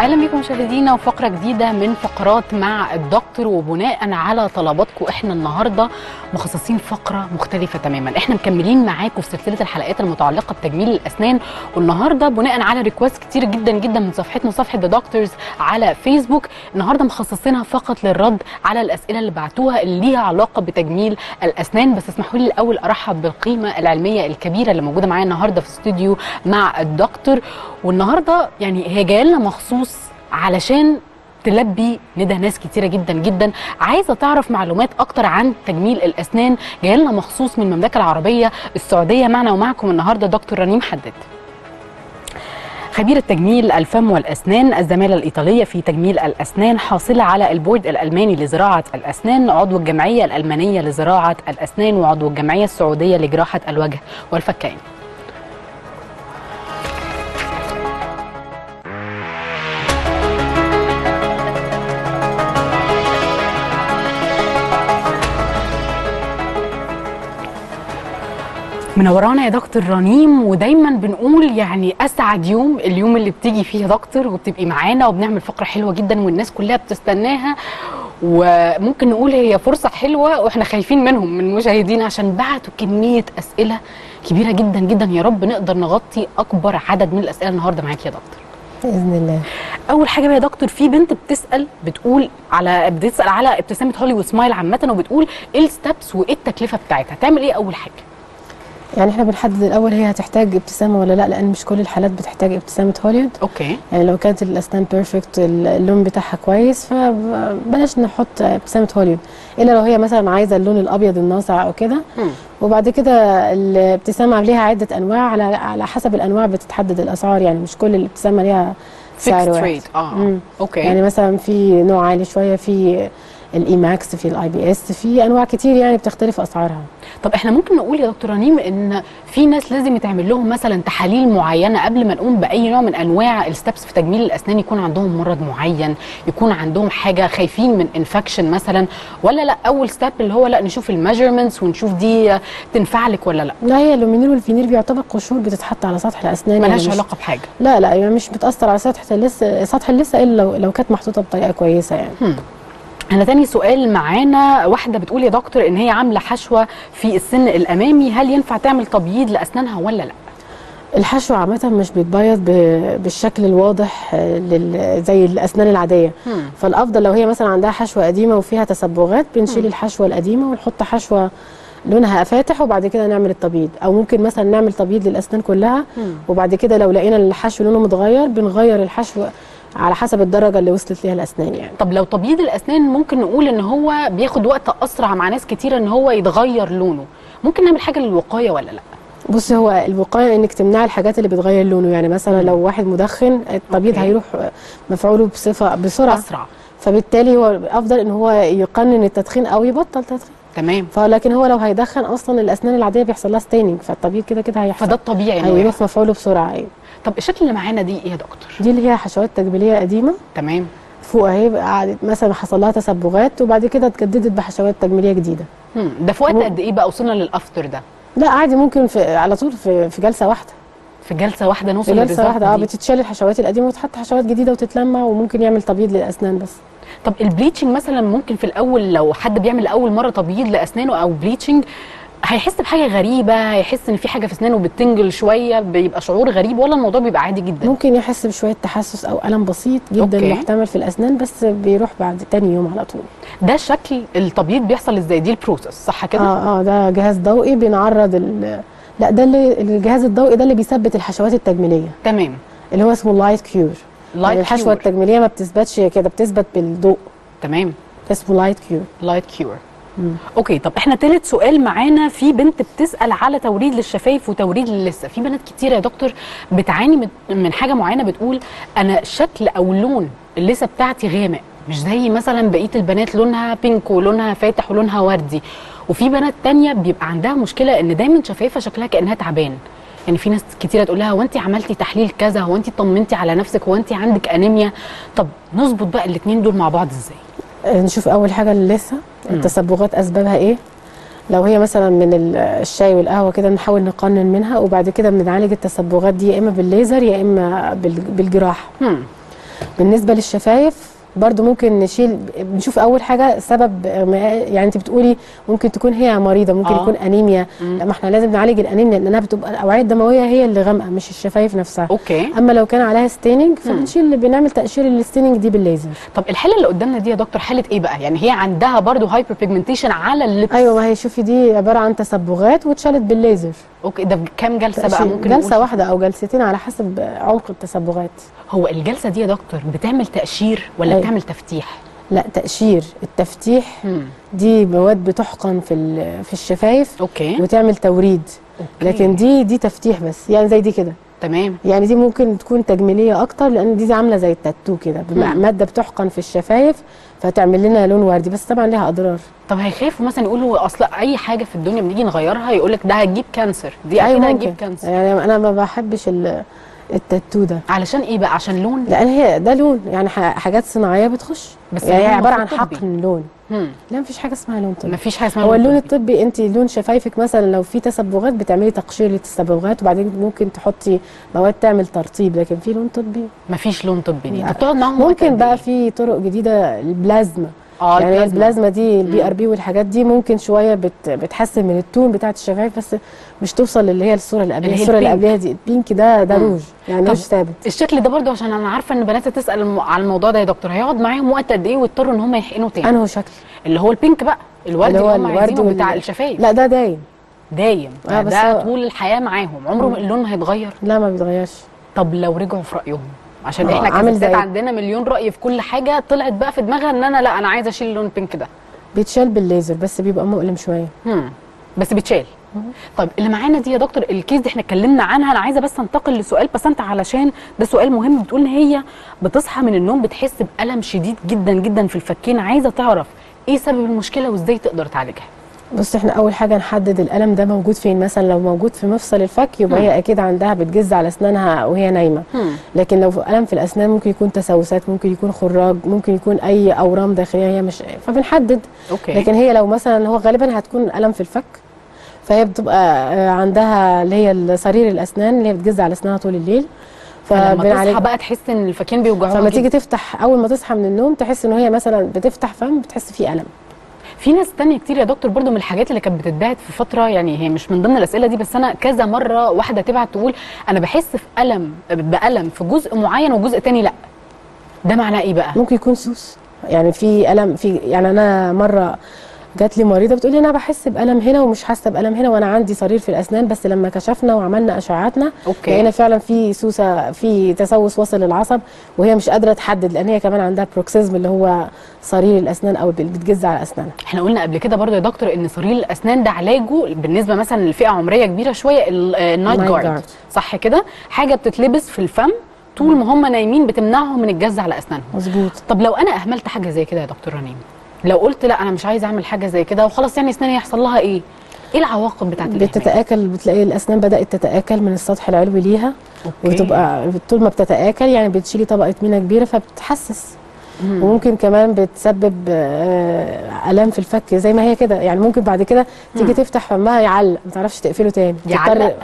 اهلا بكم مشاهدينا وفقره جديده من فقرات مع الدكتور. وبناء على طلباتكم احنا النهارده مخصصين فقره مختلفه تماما. احنا مكملين معاكم في سلسله الحلقات المتعلقه بتجميل الاسنان، والنهارده بناء على ريكوست كتير جدا جدا من صفحتنا صفحه ذا دكتورز على فيسبوك، النهارده مخصصينها فقط للرد على الاسئله اللي بعتوها اللي ليها علاقه بتجميل الاسنان. بس اسمحوا لي الاول ارحب بالقيمه العلميه الكبيره اللي موجوده معايا النهارده في الاستوديو مع الدكتور. والنهارده يعني هي جايه لنا مخصوص علشان تلبي ندى ناس كتيره جدا جدا عايزه تعرف معلومات اكتر عن تجميل الاسنان. جايه لنا مخصوص من المملكه العربيه السعوديه. معنا ومعكم النهارده دكتور رنيم حداد، خبيرة تجميل الفم والأسنان، الزمالة الإيطالية في تجميل الأسنان، حاصلة على البورد الألماني لزراعة الأسنان، عضو الجمعية الألمانية لزراعة الأسنان، وعضو الجمعية السعودية لجراحة الوجه والفكين. منورانا يا دكتور رنيم، ودايما بنقول يعني اسعد يوم اليوم اللي بتيجي فيه يا دكتور وبتبقي معانا وبنعمل فقره حلوه جدا والناس كلها بتستناها، وممكن نقول هي فرصه حلوه واحنا خايفين منهم من مشاهدينا عشان بعتوا كميه اسئله كبيره جدا جدا. يا رب نقدر نغطي اكبر عدد من الاسئله النهارده معاكي يا دكتور باذن الله. اول حاجه بقى يا دكتور، في بنت بتسال على ابتسامه هوليوود سمايل عامه، وبتقول ايه الستبس وايه التكلفه بتاعتها؟ تعمل ايه اول حاجه؟ يعني احنا بنحدد الاول هي هتحتاج ابتسامه ولا لا، لان مش كل الحالات بتحتاج ابتسامه هوليوود. اوكي. يعني لو كانت الاسنان بيرفكت اللون بتاعها كويس فبلاش نحط ابتسامه هوليوود، الا لو هي مثلا عايزه اللون الابيض الناصع او كده. وبعد كده الابتسامه ليها عده انواع، على حسب الانواع بتتحدد الاسعار. يعني مش كل الابتسامه ليها سعر واحد. اوكي. يعني مثلا في نوع عالي شويه، في الاي ماكس، في الاي بي اس، في انواع كتير يعني بتختلف اسعارها. طب احنا ممكن نقول يا دكتور رنيم ان في ناس لازم يتعمل لهم مثلا تحاليل معينه قبل ما نقوم باي نوع من انواع الستبس في تجميل الاسنان؟ يكون عندهم مرض معين، يكون عندهم حاجه خايفين من انفكشن مثلا، ولا لا اول ستيب اللي هو لا نشوف الميجرمنتس ونشوف دي تنفع لك ولا لا؟ لا، هي اللومينير والفينير بيعتبر قشور بتتحط على سطح الاسنان، ملهاش علاقه بحاجه. لا يعني مش بتاثر على سطح اللثه الا لو كانت محطوطه بطريقه كويسه يعني. أنا تاني سؤال معانا، واحدة بتقول يا دكتور إن هي عاملة حشوة في السن الأمامي، هل ينفع تعمل تبييض لأسنانها ولا لا؟ الحشو عامة مش بيتبيض بالشكل الواضح زي الأسنان العادية. فالأفضل لو هي مثلا عندها حشوة قديمة وفيها تسبغات بنشيل الحشوة القديمة ونحط حشوة لونها فاتح وبعد كده نعمل التبييض، او ممكن مثلا نعمل تبييض للاسنان كلها وبعد كده لو لقينا الحشو لونه متغير بنغير الحشو على حسب الدرجه اللي وصلت ليها الاسنان يعني. طب لو تبييض الاسنان ممكن نقول ان هو بياخد وقت اسرع مع ناس كتيره ان هو يتغير لونه، ممكن نعمل حاجه للوقايه ولا لا؟ بص، هو الوقايه انك تمنع الحاجات اللي بتغير لونه. يعني مثلا لو واحد مدخن التبييض هيروح مفعوله بسرعه اسرع، فبالتالي هو افضل ان هو يقنن التدخين او يبطل تدخين. تمام. فلكن هو لو هيدخن اصلا الاسنان العاديه بيحصل لها ستيننج، فالتبييض كده كده هيحصل، فده الطبيعي هيروح مفعوله بسرعه. ايوه. طب الشكل اللي معانا دي ايه يا دكتور؟ دي اللي هي حشوات تجميليه قديمه. تمام. فوق اهي قعدت مثلا حصل لها تسبغات وبعد كده اتجددت بحشوات تجميليه جديده. ده في وقت قد ايه بقى وصلنا للافتر ده؟ لا عادي، ممكن على طول في جلسه واحده. في جلسه واحده نوصل للريزلت؟ في جلسه واحده بتتشال الحشوات القديمه وتحط حشوات جديده وتتلمع، وممكن يعمل تبييض للاسنان بس. طب البليتشنج مثلا ممكن في الاول لو حد بيعمل لاول مره تبييض لاسنانه او بليتشنج هيحس بحاجه غريبه، هيحس ان في حاجه في اسنانه بتنجل شويه، بيبقى شعور غريب ولا الموضوع بيبقى عادي جدا؟ ممكن يحس بشويه تحسس او الم بسيط جدا محتمل في الاسنان، بس بيروح بعد تاني يوم على طول. ده شكل التبييض بيحصل ازاي؟ دي البروسس صح كده؟ ده جهاز ضوئي بنعرض لا ده الجهاز الضوئي ده اللي بيثبت الحشوات التجميليه. تمام. اللي هو اسمه لايت كيور. يعني الحشوه التجميليه ما بتثبتش كده، بتثبت بالضوء. تمام. اسمه لايت كيور. لايت كيور. اوكي. طب احنا ثالث سؤال معانا، في بنت بتسال على توريد للشفايف وتوريد للثه. في بنات كتير يا دكتور بتعاني من حاجه معينه، بتقول انا شكل او لون اللثه بتاعتي غامق، مش زي مثلا بقيه البنات لونها بينك ولونها فاتح ولونها وردي. وفي بنات تانية بيبقى عندها مشكله ان دايما شفايفها شكلها كانها تعبان. يعني في ناس كتيره تقول لها هو انت عملتي تحليل كذا، هو انت طمنتي على نفسك، هو انت عندك انيميا. طب نظبط بقى الاثنين دول مع بعض ازاي؟ نشوف اول حاجه اللثه، التسبغات اسبابها ايه. لو هي مثلا من الشاي والقهوه كده نحاول نقنن منها، وبعد كده بنعالج التسبغات دي يا اما بالليزر يا اما بالجراحه. بالنسبه للشفايف برضو ممكن نشوف اول حاجه سبب يعني انت بتقولي ممكن تكون هي مريضه، ممكن يكون انيميا. لا، ما احنا لازم نعالج الانيميا لانها بتبقى الاوعيه الدمويه هي اللي غامقه مش الشفايف نفسها. اوكي. اما لو كان عليها ستيننج بنعمل تقشير الستيننج دي بالليزر. طب الحاله اللي قدامنا دي يا دكتور حاله ايه بقى؟ يعني هي عندها برضو هايبر بيجمنتيشن على اللبس. ايوه، ما هي شوفي دي عباره عن تصبغات واتشالت بالليزر. اوكي، ده كام جلسه بقى ممكن جلسه واحده او جلستين على حسب عمق التصبغات. هو الجلسه دي يا دكتور بتعمل تقشير ولا بتعمل تفتيح؟ لا، تقشير. التفتيح دي مواد بتحقن في الشفايف. اوكي. وتعمل توريد. أوكي. لكن دي تفتيح بس، يعني زي دي كده. تمام. يعني دي ممكن تكون تجميليه اكتر لان دي عامله زي التاتو كده، ماده بتحقن في الشفايف فتعمل لنا لون وردي، بس طبعا ليها اضرار. طب هيخافوا مثلا يقولوا اصل اي حاجه في الدنيا بنيجي نغيرها يقول لك ده هتجيب كانسر، دي اكيد هتجيب كانسر. يعني انا ما بحبش التاتو ده. علشان ايه بقى؟ عشان لون؟ لان هي ده لون، يعني حاجات صناعيه بتخش، بس يعني هي عباره عن حقن لون. لا، مفيش حاجه اسمها لون طبي. مفيش حاجه اسمها هو اللون الطبي انت لون شفايفك مثلا لو في تسبغات بتعملي تقشير للتسبغات وبعدين ممكن تحطي مواد تعمل ترطيب، لكن في لون طبي مفيش لون طبي. دي انت بتقعد معاهم ممكن بقى في طرق جديده، البلازما. يعني البلازما دي البي ار بي والحاجات دي ممكن شويه بتحسن من التون بتاعت الشفايف، بس مش توصل اللي هي الصوره اللي قبلها. الصوره اللي قبلها دي البينك ده روج، يعني روج ثابت. الشكل ده برضو عشان انا عارفه ان بنات تسال على الموضوع ده يا دكتور، هيقعد معاهم وقت قد ايه ويضطروا ان هم يحقنوا تاني؟ انه شكل اللي هو البينك بقى، الورد اللي هم عايزينه بتاع الشفايف. لا، ده دايم ده طول الحياه معاهم، عمره اللون ما هيتغير. لا، ما بيتغيرش. طب لو رجعوا في رايهم، عشان احنا كستات عندنا مليون راي في كل حاجه، طلعت بقى في دماغها ان انا لا انا عايزه اشيل اللون البينك ده، بيتشال بالليزر بس بيبقى مؤلم شويه. بس بيتشال. طيب اللي معانا دي يا دكتور الكيس دي احنا اتكلمنا عنها، انا عايزه بس انتقل لسؤال بس انت علشان ده سؤال مهم. بتقول ان هي بتصحى من النوم بتحس بالم شديد جدا جدا في الفكين، عايزه تعرف ايه سبب المشكله وازاي تقدر تعالجها؟ بص، احنا اول حاجه نحدد الالم ده موجود فين. مثلا لو موجود في مفصل الفك يبقى هي اكيد عندها بتجز على اسنانها وهي نايمه. لكن لو الم في الاسنان ممكن يكون تسوسات، ممكن يكون خراج، ممكن يكون اي اورام داخليه هي مش، فبنحدد. أوكي. لكن هي لو مثلا هو غالبا هتكون الم في الفك، فهي بتبقى عندها اللي هي صرير الاسنان اللي هي بتجز على اسنانها طول الليل. فلما تصحى بقى تحس ان الفكين بيوجعوها. فلما تيجي تفتح اول ما تصحى من النوم تحس ان هي مثلا بتفتح فم بتحس فيه الم. في ناس تانية كتير يا دكتور برضو من الحاجات اللي كانت بتتبعت في فتره، يعني هي مش من ضمن الاسئله دي بس انا كذا مره واحده تبعت تقول انا بحس في بالم في جزء معين وجزء تاني لا. ده معناه ايه بقى؟ ممكن يكون سوس، يعني في الم في، يعني انا مره جات لي مريضه بتقول لي انا بحس بالم هنا ومش حاسه بالم هنا وانا عندي صرير في الاسنان، بس لما كشفنا وعملنا اشعاعاتنا لقينا فعلا في سوسه، في تسوس وصل للعصب وهي مش قادره تحدد لان هي كمان عندها بروكسيزم اللي هو صرير الاسنان او بتجز على اسنانها. احنا قلنا قبل كده برضو يا دكتور ان صرير الاسنان ده علاجه بالنسبه مثلا لفئه عمريه كبيره شويه النايت جارد، صح كده؟ حاجه بتتلبس في الفم طول ما هم نايمين بتمنعهم من الجز على اسنانهم. مظبوط. طب لو انا اهملت حاجه زي كده يا دكتور رنيم، لو قلت لا انا مش عايزه اعمل حاجه زي كده وخلاص، يعني اسناني يحصل لها ايه العواقب بتاعت الاهمال؟ بتتاكل، بتلاقي الاسنان بدات تتاكل من السطح العلوي ليها. وتبقى طول ما بتتاكل يعني بتشيلي طبقه مينا كبيره فبتحسس. وممكن كمان بتسبب الام في الفك زي ما هي كده، يعني ممكن بعد كده تيجي تفتح فمها يعلق ما تعرفش تقفله تاني، يعلق.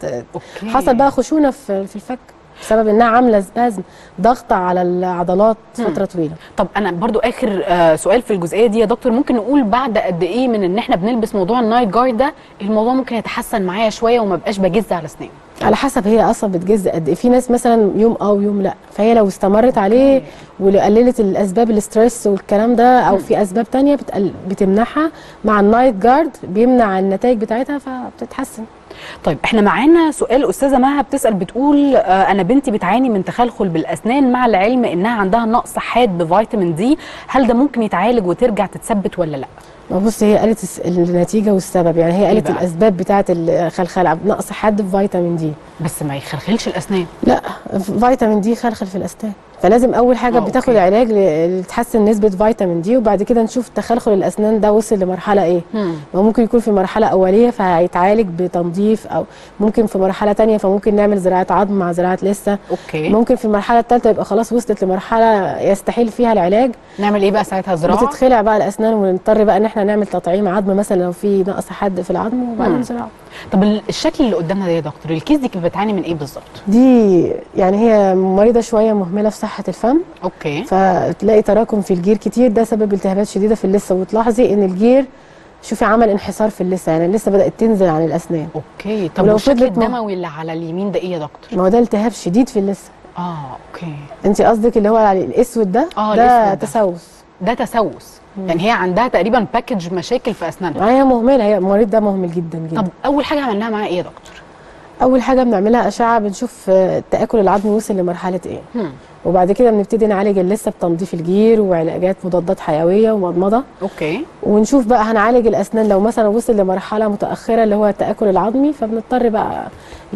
حصل بقى خشونه في الفك بسبب انها عامله سبازم، ضغط على العضلات فتره طويله. طب انا برضو اخر سؤال في الجزئيه دي يا دكتور، ممكن نقول بعد قد ايه من ان احنا بنلبس موضوع النايت جارد ده الموضوع ممكن يتحسن معايا شويه وما بقاش بجز على اسناني؟ على حسب هي اصلا بتجز قد ايه. في ناس مثلا يوم ويوم لا، فهي لو استمرت عليه وقللت الاسباب الاسترس والكلام ده او في اسباب تانية بتمنعها، مع النايت جارد بيمنع النتائج بتاعتها فبتتحسن. طيب احنا معانا سؤال، استاذه مها بتسال بتقول انا بنتي بتعاني من تخلخل بالاسنان مع العلم انها عندها نقص حاد بفيتامين دي، هل ده ممكن يتعالج وترجع تتثبت ولا لا؟ بص، هي قالت النتيجه والسبب، يعني هي قالت الاسباب بتاعه الخلخله نقص حاد في فيتامين دي. بس ما يخلخلش الاسنان. لا، فيتامين دي خلخل في الاسنان، فلازم اول حاجه بتاخد علاج لتحسن نسبه فيتامين دي، وبعد كده نشوف تخلخل الاسنان ده وصل لمرحله ايه. ممكن يكون في مرحله اوليه فهيتعالج بتنظيف، او ممكن في مرحله ثانيه فممكن نعمل زراعه عظم مع زراعه لسه. ممكن في المرحله الثالثه يبقى خلاص وصلت لمرحله يستحيل فيها العلاج. نعمل ايه بقى ساعتها؟ زراعه؟ بتتخلع بقى الاسنان ونضطر بقى ان احنا نعمل تطعيم عظم مثلا لو في نقص حاد في العظم وبعدين زراعه. طب الشكل اللي قدامنا ده يا دكتور، الكيس دي كانت بتعاني من ايه بالظبط؟ دي يعني هي مريضه شويه مهمله في صحه الفم. اوكي. فتلاقي تراكم في الجير كتير، ده سبب التهابات شديده في اللثه. وتلاحظي ان الجير شوفي عمل انحسار في اللثه، يعني اللثه بدات تنزل عن الاسنان. اوكي. طب والشكل الدموي اللي على اليمين ده ايه يا دكتور؟ ما هو ده التهاب شديد في اللثه. اوكي. انت قصدك اللي هو الاسود ده؟ ده تسوس. ده تسوس. يعني هي عندها تقريبا باكج مشاكل في اسنانها. هي مهمله، هي المريض ده مهمل جدا جدا. طب اول حاجه عملناها معاه ايه يا دكتور؟ اول حاجه بنعملها اشعه، بنشوف التاكل العظمي وصل لمرحله ايه. وبعد كده بنبتدي نعالج اللثه بتنظيف الجير وعلاجات مضادات حيويه ومضمضه. اوكي. ونشوف بقى هنعالج الاسنان لو مثلا وصل لمرحله متاخره اللي هو التاكل العظمي، فبنضطر بقى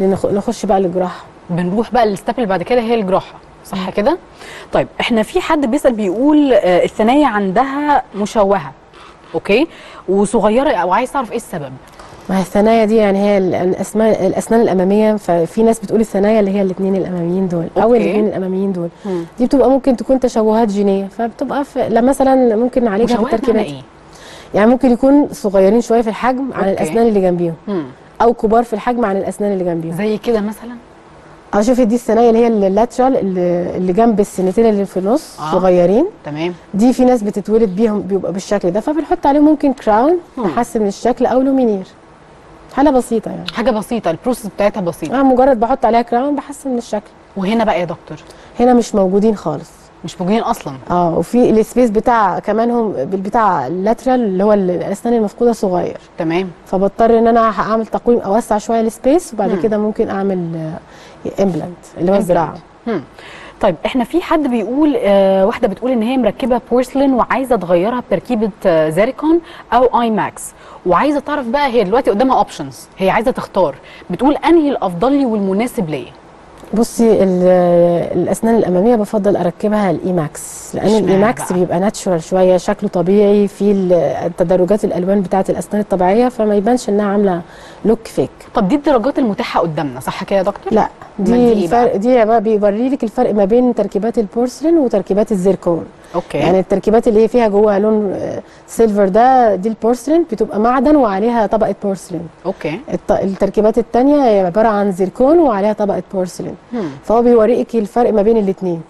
نخش بقى للجراحه. بنروح بقى للستيب اللي بعد كده هي الجراحه، صح كده؟ طيب احنا في حد بيسال بيقول الثنايا عندها مشوهه، اوكي، وصغيره، او عايز تعرف ايه السبب؟ ما هي الثنايا دي يعني هي الاسنان الاماميه، ففي ناس بتقول الثنايا اللي هي الاثنين الاماميين دول. او الاثنين الاماميين دول دي بتبقى ممكن تكون تشوهات جينيه، فبتبقى مثلا ممكن نعالجها بالتركيبات. يعني ممكن يكون صغيرين شويه في الحجم عن الاسنان اللي جنبيهم، او كبار في الحجم عن الاسنان اللي جنبيهم. زي كده مثلا؟ شوفي دي الثنايا اللي هي اللاترال اللي جنب السنتين اللي في النص صغيرين. تمام. دي في ناس بتتولد بيهم بيبقى بالشكل ده، فبنحط عليهم ممكن كراون نحسن من الشكل، او لومينير. حاله بسيطه يعني، حاجه بسيطه، البروسيس بتاعتها بسيطه. مجرد بحط عليها كراون بحسن من الشكل. وهنا بقى يا دكتور؟ هنا مش موجودين خالص، مش موجودين اصلا. وفي السبيس بتاع كمان هم بتاع اللاترال اللي هو الاسنان المفقوده صغير. تمام. فبضطر ان انا اعمل تقويم، اوسع شويه السبيس، وبعد كده ممكن اعمل امبلانت اللي هو الزراعه. طيب احنا في حد بيقول واحده بتقول ان هي مركبه بورسلين وعايزه تغيرها بتركيبه زيركون او اي ماكس، وعايزه تعرف بقى هي دلوقتي قدامها اوبشنز، هي عايزه تختار، بتقول انهي الافضل لي والمناسب ليا؟ بصي الاسنان الاماميه بفضل اركبها الاي ماكس، لان الاي ماكس بيبقى ناتشورال شويه، شكله طبيعي في التدرجات الالوان بتاعه الاسنان الطبيعيه، فما يبانش انها عامله لوك فيك. طب دي الدرجات المتاحه قدامنا صح كده يا دكتور؟ لا، دي الفرق، دي بقى بيوري لك الفرق ما بين تركيبات البورسلين وتركيبات الزيركون. اوكي. يعني التركيبات اللي هي فيها جواها لون سيلفر ده، دي البورسلين، بتبقى معدن وعليها طبقه بورسلين. اوكي. التركيبات الثانيه هي عباره عن زيركون وعليها طبقه بورسلين. فهو بيوريك الفرق ما بين الاثنين.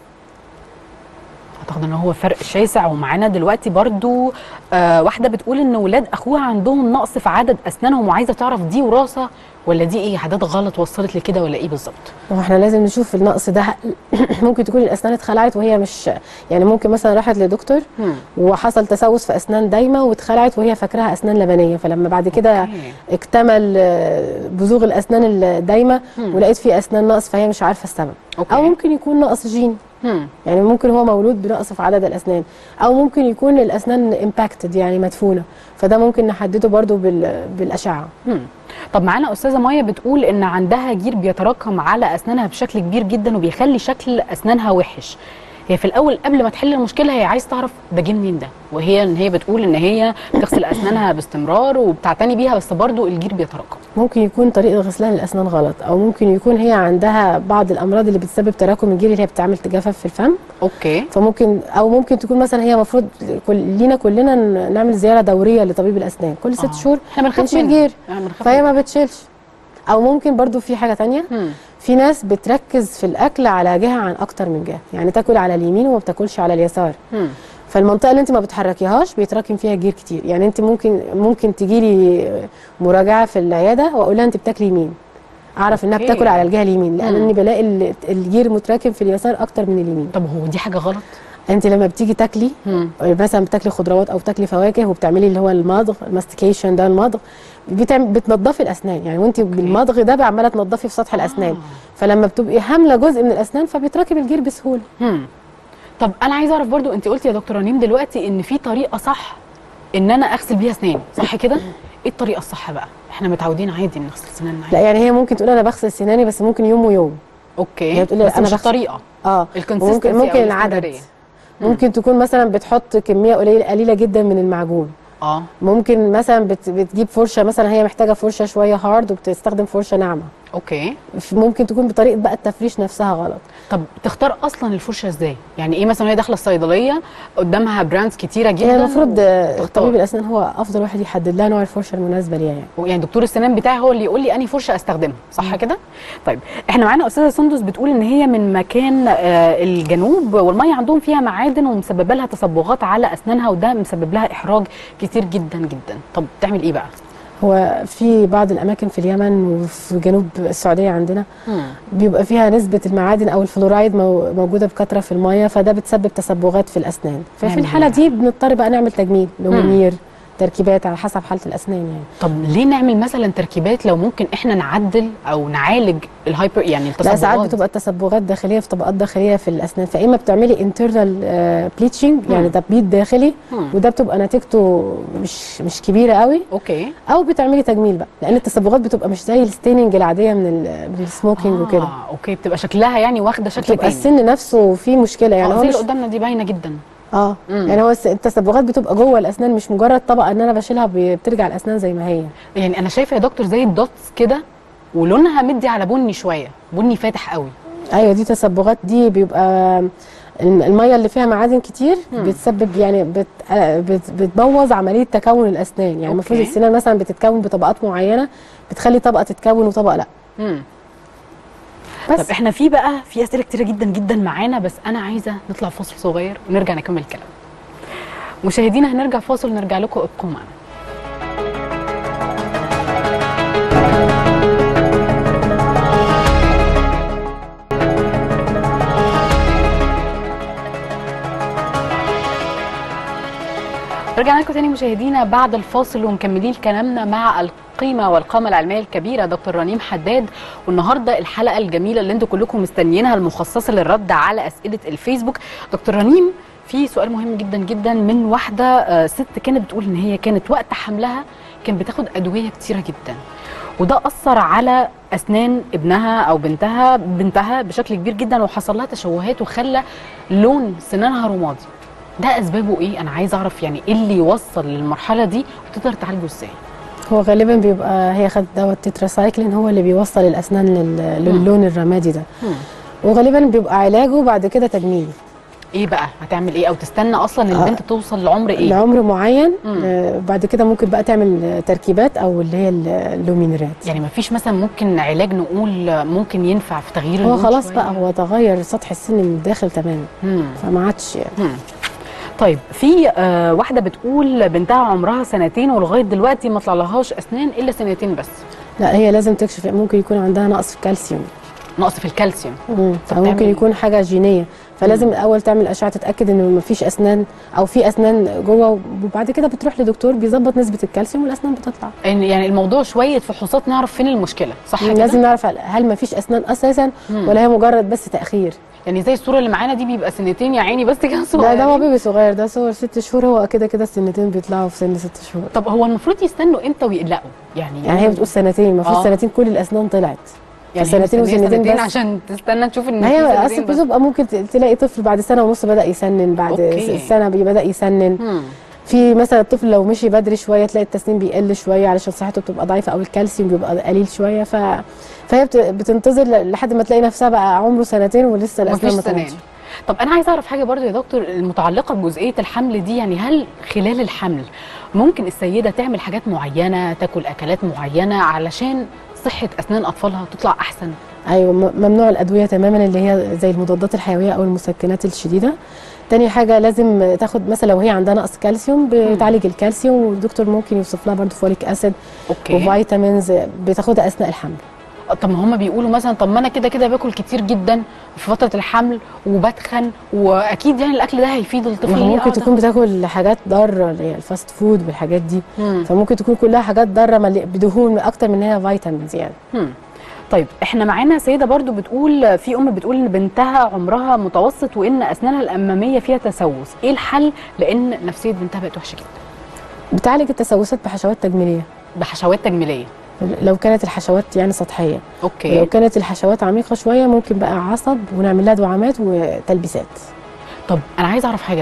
اعتقد ان هو فرق شاسع. ومعانا دلوقتي برضو واحده بتقول ان ولاد اخوها عندهم نقص في عدد اسنانهم، وعايزه تعرف دي وراثه ولا دي ايه، عادات غلط وصلت لكده ولا ايه بالظبط؟ هو احنا لازم نشوف النقص ده. ممكن تكون الاسنان اتخلعت وهي مش، يعني ممكن مثلا راحت لدكتور وحصل تسوس في اسنان دايمه واتخلعت وهي فاكراها اسنان لبنيه، فلما بعد كده اكتمل بزوغ الاسنان الدايمه ولقيت في اسنان نقص فهي مش عارفه السبب. او ممكن يكون نقص جيني، يعني ممكن هو مولود بنقص في عدد الاسنان، او ممكن يكون الاسنان امباكتد يعني مدفونه، فده ممكن نحدده برضو بالاشعه. طب معانا استاذه مايا بتقول ان عندها جير بيتراكم على اسنانها بشكل كبير جدا وبيخلي شكل اسنانها وحش. هي في الاول قبل ما تحل المشكله هي عايز تعرف ده جه منين ده، وهي ان هي بتقول ان هي بتغسل اسنانها باستمرار وبتعتني بيها، بس برضو الجير بيتراكم. ممكن يكون طريقه غسلها للاسنان غلط، او ممكن يكون هي عندها بعض الامراض اللي بتسبب تراكم الجير اللي هي بتعمل جفاف في الفم. اوكي. فممكن، او ممكن تكون مثلا هي المفروض لينا كلنا نعمل زياره دوريه لطبيب الاسنان كل 6 شهور، احنا بنخاف من الجير، فهي ما بتشيلش. او ممكن برضو في حاجه ثانيه، في ناس بتركز في الاكل على جهه عن اكتر من جهه، يعني تاكل على اليمين وما بتاكلش على اليسار. فالمنطقه اللي انت ما بتحركيهاش بيتراكم فيها جير كتير. يعني انت ممكن تجي لي مراجعه في العياده واقول لها انت بتاكلي يمين، اعرف انها بتاكل على الجهه اليمين، لاني بلاقي الجير متراكم في اليسار اكتر من اليمين. طب هو دي حاجه غلط؟ انت لما بتيجي تاكلي مثلا بتاكلي خضروات او بتاكلي فواكه وبتعملي اللي هو المضغ، الماستيكيشن ده، المضغ بتنضفي الاسنان، يعني وانت بالمضغ ده عماله تنضفي في سطح الاسنان، فلما بتبقي هامله جزء من الاسنان فبيتراكم الجير بسهوله. طب انا عايزه اعرف برضو، انت قلتي يا دكتوره رنيم دلوقتي ان في طريقه صح ان انا اغسل بيها اسناني، صح كده؟ ايه الطريقه الصح بقى؟ احنا متعودين عادي نغسل سناننا عادي. لا يعني هي ممكن تقول انا بغسل سناني بس ممكن يوم ويوم. اوكي. هي بتقول بس انا مش الطريقه. ممكن العدد. ممكن تكون مثلا بتحط كميه قليله جدا من المعجون. ممكن مثلا بتجيب فرشه، مثلا هي محتاجه فرشه شويه هارد وبتستخدم فرشه ناعمه. اوكي. ممكن تكون بطريقه بقى التفريش نفسها غلط. طب تختار اصلا الفرشه ازاي؟ يعني ايه مثلا وهي داخله الصيدليه قدامها براندز كتيره جدا؟ هي المفروض طبيب الاسنان هو افضل واحد يحدد لها نوع الفرشه المناسبه ليها يعني دكتور السنان بتاعي هو اللي يقول لي انهي فرشه استخدمها، صح كده؟ طيب احنا معانا استاذه سندس بتقول ان هي من مكان الجنوب، والميه عندهم فيها معادن ومسببه لها تصبغات على اسنانها، وده مسبب لها احراج كتير جدا جدا. طب تعمل ايه بقى؟ هو في بعض الاماكن في اليمن وفي جنوب السعوديه عندنا بيبقى فيها نسبه المعادن او الفلورايد موجوده بكثره في الميه، فده بتسبب تصبغات في الاسنان. ففي الحاله دي بنضطر بقى نعمل تجميل لومينير، تركيبات على حسب حاله الاسنان يعني. طب ليه نعمل مثلا تركيبات لو ممكن احنا نعدل او نعالج الهايبر يعني التصبغات؟ لا ساعات بتبقى التصبغات داخليه في طبقات داخليه في الاسنان، فاما بتعملي انترنال بليتشنج يعني تبييض داخلي، وده بتبقى نتيجته مش كبيره قوي. اوكي. او بتعملي تجميل بقى، لان التصبغات بتبقى مش زي الستيننج العاديه من السموكينج وكده. اوكي، بتبقى شكلها يعني واخده شكل تاني، بتبقى السن نفسه فيه مشكله يعني. هو اللي قدامنا دي باينه جدا. يعني هو التصبغات بتبقى جوه الاسنان، مش مجرد طبقه ان انا بشيلها بترجع الاسنان زي ما هي. يعني انا شايفه يا دكتور زي الدوتس كده، ولونها مدي على بني شويه، بني فاتح قوي. ايوه دي تصبغات، دي بيبقى الميه اللي فيها معادن كتير بتسبب يعني بتبوظ عمليه تكون الاسنان. يعني المفروض السنان مثلا بتتكون بطبقات معينه، بتخلي طبقه تتكون وطبقه لا. بس طب احنا في اسئله كتيره جدا جدا معانا، بس انا عايزه نطلع فاصل صغير ونرجع نكمل الكلام. مشاهدينا هنرجع فاصل ونرجع لكم، ابقوا معانا. رجعنا لكم تاني مشاهدينا بعد الفاصل ومكملين كلامنا مع القيمه والقامه العلميه الكبيره دكتور رنيم حداد. والنهارده الحلقه الجميله اللي انتم كلكم مستنيينها المخصصه للرد على اسئله الفيسبوك. دكتور رنيم، في سؤال مهم جدا جدا من واحده ست كانت بتقول ان هي كانت وقت حملها كانت بتاخد ادويه كتيره جدا، وده اثر على اسنان ابنها او بنتها بشكل كبير جدا، وحصل لها تشوهات وخلى لون سنانها رمادي. ده اسبابه ايه؟ انا عايزه اعرف يعني ايه اللي يوصل للمرحله دي وتقدر تعالجه ازاي؟ هو غالبا بيبقى هي خدت دواء التتراسايكلين هو اللي بيوصل الاسنان للون الرمادي ده. وغالبا بيبقى علاجه بعد كده تجميل. ايه بقى هتعمل ايه؟ او تستنى اصلا البنت توصل لعمر ايه؟ لعمر معين. بعد كده ممكن بقى تعمل تركيبات او اللي هي اللومينرات. يعني مفيش مثلا ممكن علاج نقول ممكن ينفع في تغيير اللون؟ هو خلاص بقى هو تغير سطح السن من الداخل تماما، فما عادش يعني. طيب في واحده بتقول بنتها عمرها 2 ولغايه دلوقتي ما طلعلهاش اسنان الا 2 بس. لا هي لازم تكشف، ممكن يكون عندها نقص في الكالسيوم. نقص في الكالسيوم. فممكن يكون حاجه جينيه، فلازم الاول تعمل اشعه تتاكد ان ما فيش اسنان او في اسنان جوه، وبعد كده بتروح لدكتور بيظبط نسبه الكالسيوم والاسنان بتطلع. يعني الموضوع شويه فحوصات نعرف فين المشكله، صح كده؟ لازم نعرف هل ما فيش اسنان اساسا ولا هي مجرد بس تاخير. يعني زي الصوره اللي معانا دي بيبقى 2 يا عيني بس كده صغير. لا ده هو بيبي صغير، ده صور 6 شهور، هو كده ال2 بيطلعوا في سن 6 شهور. طب هو المفروض يستنوا امتى ويقلقوا؟ يعني هي بتقول 2 المفروض 2 كل الاسنان طلعت. يعني 2 بس عشان تستنى تشوف ان هي اصل بتبقى ممكن تلاقي طفل بعد 1.5 سنة بدا يسنن، بعد سنه بدا يسنن. في مثلا الطفل لو مشي بدري شويه تلاقي التسنين بيقل شويه علشان صحته بتبقى ضعيفه او الكالسيوم بيبقى قليل شويه، فهي بتنتظر لحد ما تلاقي نفسها بقى عمره 2 ولسه الاسنان ما طلعتش. طب انا عايزه اعرف حاجه برضو يا دكتور المتعلقه بجزئيه الحمل دي، يعني هل خلال الحمل ممكن السيده تعمل حاجات معينه، تاكل اكلات معينه علشان صحه اسنان اطفالها تطلع احسن؟ ايوه ممنوع الادويه تماما اللي هي زي المضادات الحيويه او المسكنات الشديده. تاني حاجه لازم تاخد مثلا لو هي عندها نقص كالسيوم بتعالج الكالسيوم، والدكتور ممكن يوصف لها برضو فوليك اسيد وفيتامينز بتاخدها اثناء الحمل. طب ما هم بيقولوا مثلا طب ما انا كده باكل كتير جدا في فتره الحمل وبتخن، واكيد يعني الاكل ده هيفيد الطفل. ممكن تكون بتاكل حاجات ضاره اللي هي الفاست فود والحاجات دي، فممكن تكون كلها حاجات ضاره بدهون اكتر من هي فيتامينز يعني. طيب احنا معانا سيده برضو بتقول، في ام بتقول ان بنتها عمرها متوسط وان اسنانها الاماميه فيها تسوس، ايه الحل؟ لان نفسيه بنتها بقت وحشه جدا. بتعالج التسوسات بحشوات تجميليه. بحشوات تجميليه لو كانت الحشوات يعني سطحيه. اوكي. لو كانت الحشوات عميقه شويه ممكن بقى عصب ونعمل لها دعامات وتلبيسات. طب انا عايزه اعرف حاجه بقى،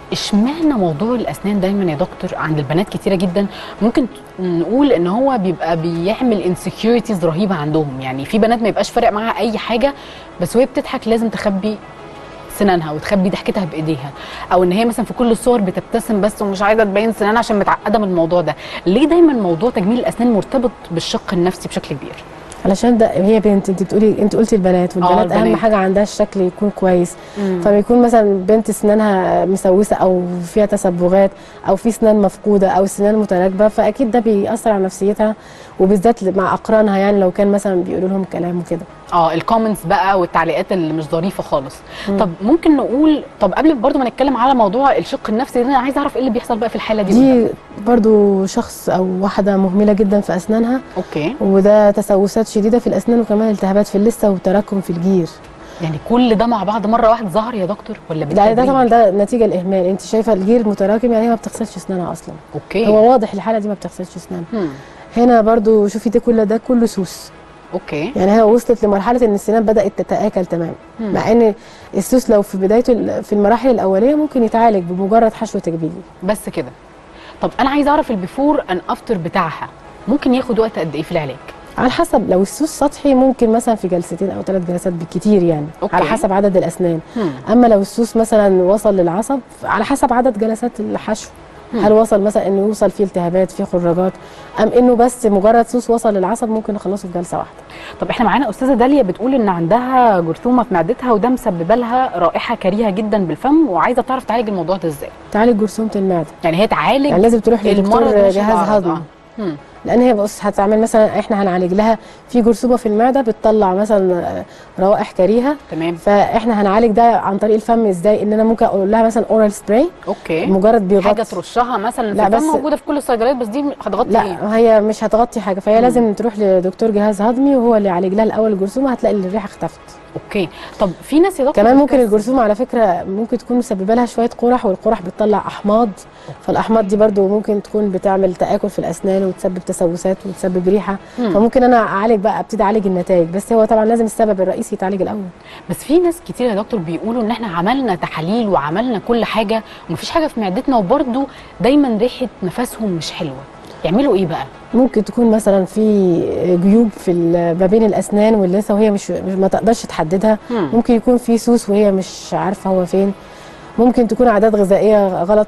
اشمعنى موضوع الاسنان دايما يا دكتور عند البنات كتيره جدا ممكن نقول ان هو بيبقى بيعمل انسكيورتيز رهيبه عندهم؟ يعني في بنات ما يبقاش فارق معاها اي حاجه، بس وهي بتضحك لازم تخبي سنانها وتخبي ضحكتها بايديها، او ان هي مثلا في كل الصور بتبتسم بس ومش عايزه تبين سنانها عشان متعقده من الموضوع ده. ليه دايما موضوع تجميل الاسنان مرتبط بالشق النفسي بشكل كبير؟ علشان ده هي بنت، انت قلتي البنات، والبنات اهم حاجه عندها الشكل يكون كويس. فبيكون مثلا بنت اسنانها مسوسه او فيها تسبغات او في اسنان مفقوده او اسنان متراكبه، فاكيد ده بيأثر على نفسيتها، وبالذات مع اقرانها، يعني لو كان مثلا بيقولوا لهم كلام وكده. الكومنتس بقى والتعليقات اللي مش ظريفه خالص. طب ممكن نقول، طب قبل برضو ما نتكلم على موضوع الشق النفسي ده، انا عايزه اعرف ايه اللي بيحصل بقى في الحاله دي برضو شخص او واحده مهمله جدا في اسنانها. اوكي. وده تسوسات شديده في الاسنان، وكمان التهابات في اللثه وتراكم في الجير. يعني كل ده مع بعض مره واحده ظهر يا دكتور ولا بالتدريج؟ ده طبعا ده نتيجه الاهمال. انت شايفه الجير متراكم، يعني هي ما بتغسلش اسنانها اصلا. اوكي. هو واضح الحاله دي ما بتغسلش اسنانها. هنا برضو شوفي ده كله سوس. اوكي. يعني هي وصلت لمرحله ان السنان بدات تتاكل تماما. مع ان السوس لو في بدايته في المراحل الاوليه ممكن يتعالج بمجرد حشو تجميلي بس كده. طب انا عايزه اعرف البيفور ان افتر بتاعها ممكن ياخد وقت قد ايه في العلاج؟ على حسب، لو السوس سطحي ممكن مثلا في جلستين او 3 جلسات بالكتير يعني. أوكي. على حسب عدد الاسنان. اما لو السوس مثلا وصل للعصب، على حسب عدد جلسات الحشو. هل وصل مثلا انه يوصل فيه التهابات، فيه خراجات، ام انه بس مجرد سوس وصل للعصب ممكن نخلصه في جلسه واحده. طب احنا معانا استاذه داليا بتقول ان عندها جرثومه في معدتها وده مسبب لها رائحه كريهه جدا بالفم، وعايزه تعرف تعالج الموضوع ده ازاي؟ تعالج جرثومه المعده. يعني هي تعالج، يعني لازم تروح لدكتور جهاز هضمي. لان هي بص هتعمل مثلا، احنا هنعالج لها في جرثومه في المعده بتطلع مثلا روائح كريهه. تمام. فاحنا هنعالج ده عن طريق الفم. ازاي؟ ان انا ممكن اقول لها مثلا اورال سبراي. اوكي. مجرد بيغطي حاجه ترشها مثلا في الفم، موجوده في كل الصيدليات، بس دي هتغطي لا ايه؟ هي مش هتغطي حاجه، فهي لازم تروح لدكتور جهاز هضمي وهو اللي يعالج لها الاول الجرثومه، هتلاقي الريحه اختفت. اوكي. طب في ناس يا دكتور كمان ممكن الجرثومه على فكره ممكن تكون مسببه لها شويه قرح، والقرح بتطلع احماض. فالاحماض دي برده ممكن تكون بتعمل تاكل في الاسنان وتسبب تسوسات وتسبب ريحه. فممكن انا اعالج بقى، ابتدي اعالج النتائج، بس هو طبعا لازم السبب الرئيسي يتعالج الاول. بس في ناس كتير يا دكتور بيقولوا ان احنا عملنا تحاليل وعملنا كل حاجه ومفيش حاجه في معدتنا، وبرده دايما ريحه نفسهم مش حلوه. يعملوا ايه بقى؟ ممكن تكون مثلا في جيوب في ما بين الاسنان واللثه وهي مش ما تقدرش تحددها. ممكن يكون في سوس وهي مش عارفه هو فين. ممكن تكون عادات غذائيه غلط،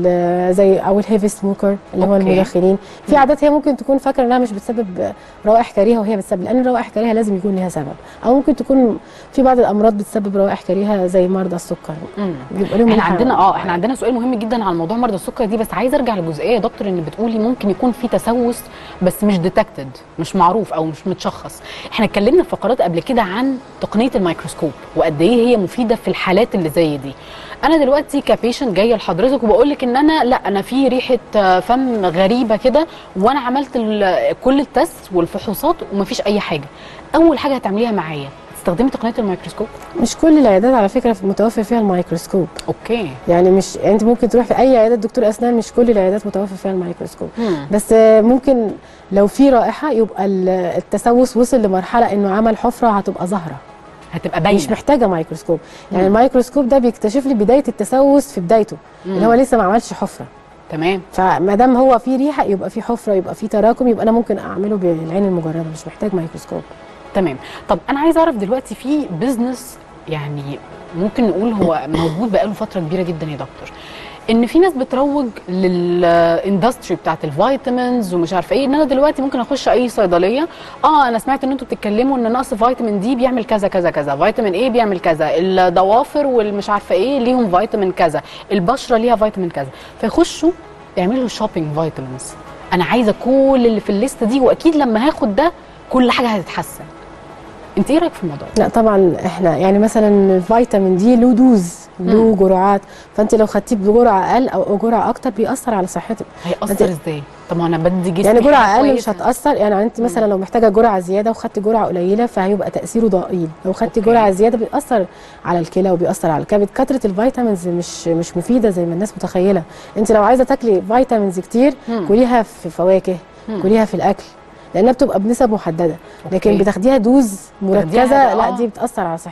زي او الهيفي سموكر اللي هو المدخنين. في عادات هي ممكن تكون فاكره انها مش بتسبب روائح كريهه وهي بتسبب، لان الروائح الكريهه لازم يكون لها سبب. او ممكن تكون في بعض الامراض بتسبب روائح كريهه زي مرضى السكر. بيبقى لهم احنا عندنا سؤال مهم جدا على موضوع مرضى السكر دي، بس عايزه ارجع لجزئيه يا دكتور ان بتقولي ممكن يكون في تسوس بس مش ديتكتد، مش معروف او مش متشخص. احنا اتكلمنا في فقرات قبل كده عن تقنيه الميكروسكوب وقد ايه هي مفيده في الحالات اللي زي دي. انا دلوقتي كبيشنت جايه لحضرتك وبقول لك ان انا في ريحه فم غريبه كده، وانا عملت كل التست والفحوصات ومفيش اي حاجه. اول حاجه هتعمليها معايا تستخدمي تقنيه الميكروسكوب؟ مش كل العيادات على فكره متوفر فيها الميكروسكوب. اوكي. يعني مش انت ممكن تروح في اي عياده دكتور اسنان، مش كل العيادات متوفر فيها الميكروسكوب. بس ممكن لو في رائحه يبقى التسوس وصل لمرحله انه عمل حفره هتبقى ظاهره، هتبقى باينه، مش محتاجه ميكروسكوب. يعني الميكروسكوب ده بيكتشف لي بدايه التسوس في بدايته، اللي هو لسه ما عملش حفره. تمام. فما دام هو في ريحه يبقى في حفره، يبقى في تراكم، يبقى انا ممكن اعمله بالعين المجرده، مش محتاج ميكروسكوب. تمام. طب انا عايزه اعرف دلوقتي في بيزنس يعني ممكن نقول هو موجود بقاله فتره كبيره جدا يا دكتور، ان في ناس بتروج للاندستري بتاعت الفيتامينز ومش عارفه ايه، ان انا دلوقتي ممكن اخش اي صيدليه، انا سمعت ان انتوا بتتكلموا ان نقص فيتامين دي بيعمل كذا كذا كذا، فيتامين ايه بيعمل كذا، الضوافر والمش عارفه ايه ليهم فيتامين كذا، البشره ليها فيتامين كذا، فيخشوا يعملوا شوبينج فيتامينز. انا عايزه كل اللي في الليسته دي، واكيد لما هاخد ده كل حاجه هتتحسن. انت ايه رايك في الموضوع؟ لا طبعا احنا يعني مثلا الفيتامين دي له دوز، له جرعات، فانت لو خدتيه بجرعه اقل او جرعه اكتر بيأثر على صحتك. هيأثر ازاي؟ طب ما انا بدي جسمي يعني جرعه اقل مش هتأثر. يعني انت مثلا لو محتاجه جرعه زياده وخدت جرعه قليله فهيبقى تأثيره ضئيل. لو خدت جرعه زياده بيأثر على الكلى وبيأثر على الكبد. كثره الفيتامينز مش مفيده زي ما الناس متخيله. انت لو عايزه تاكلي فيتامينز كتير كليها في فواكه، كليها في الاكل، لانها بتبقى بنسب محدده. لكن بتاخديها دوز مركزه لا دي بتأثر على صحتك.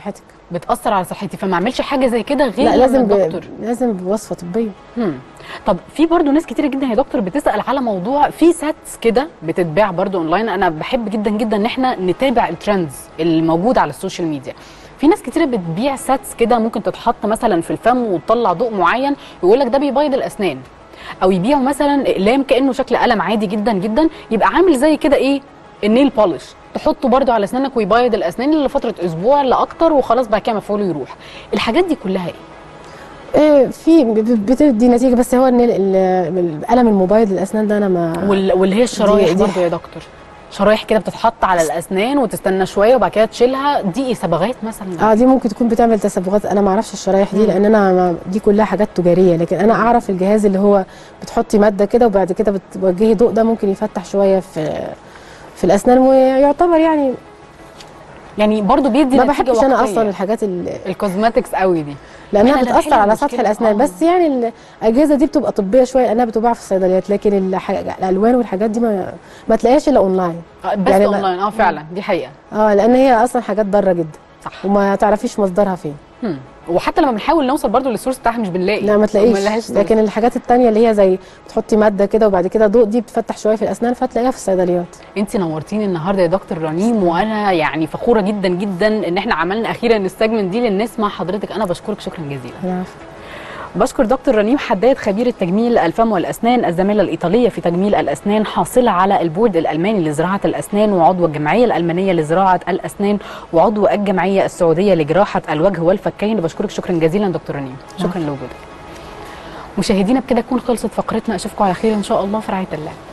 بتاثر على صحتي، فما اعملش حاجه زي كده غير لا لازم الدكتور. لازم بوصفه طبيه. طب في برضو ناس كتير جدا يا دكتور بتسال على موضوع في ساتس كده بتتباع برضو اونلاين. انا بحب جدا جدا ان احنا نتابع الترندز الموجوده على السوشيال ميديا. في ناس كتير بتبيع ساتس كده ممكن تتحط مثلا في الفم وتطلع ضوء معين، ويقول لك ده بيبيض الاسنان. او يبيعوا مثلا اقلام كانه شكل قلم عادي جدا جدا، يبقى عامل زي كده ايه النيل بولش، تحطه برضو على اسنانك ويبيض الاسنان لفتره اسبوع لاكتر وخلاص بعد كده مفعوله يروح. الحاجات دي كلها ايه؟ في بتدي نتيجه، بس هو ان القلم المبيض للاسنان ده انا ما واللي هي الشرايح برضو يا دكتور، شرايح كده بتتحط على الاسنان وتستنى شويه وبعد كده تشيلها، دي ايه صبغات مثلا؟ دي ممكن تكون بتعمل تصبغات. انا ما اعرفش الشرايح دي لان انا دي كلها حاجات تجاريه، لكن انا اعرف الجهاز اللي هو بتحطي ماده كده وبعد كده بتوجهي ضوء، ده ممكن يفتح شويه في الاسنان ويعتبر يعني برضو بيدي ما نتيجه بحبش وقتية. انا اصلا الحاجات الكوزماتكس قوي دي لانها بتاثر على سطح الاسنان، بس يعني الاجهزه دي بتبقى طبيه شويه لانها بتباع في الصيدليات، لكن الالوان والحاجات دي ما تلاقيهاش الا اونلاين. بس يعني اونلاين فعلا دي حقيقه. لان هي اصلا حاجات ضاره جدا، صح، وما تعرفيش مصدرها فين. وحتى لما بنحاول نوصل برضو للسورس بتاعها مش بنلاقي. لا ما تلاقيش. لكن الحاجات التانية اللي هي زي بتحطي ماده كده وبعد كده ضوء، دي بتفتح شويه في الاسنان فتلاقيها في الصيدليات. انت نورتيني النهارده يا دكتور رنيم، وانا يعني فخوره جدا جدا ان احنا عملنا اخيرا السيجمنت دي للناس مع حضرتك. انا بشكرك شكرا جزيلا. بشكر دكتور رنيم حداد خبير التجميل الفم والاسنان، الزميله الايطاليه في تجميل الاسنان، حاصله على البورد الالماني لزراعه الاسنان، وعضو الجمعيه الالمانيه لزراعه الاسنان، وعضو الجمعيه السعوديه لجراحه الوجه والفكين. بشكرك شكرا جزيلا دكتور رنيم، شكرا لوجودك. مشاهدينا بكده تكون خلصت فقرتنا، اشوفكم على خير ان شاء الله في رعايه الله.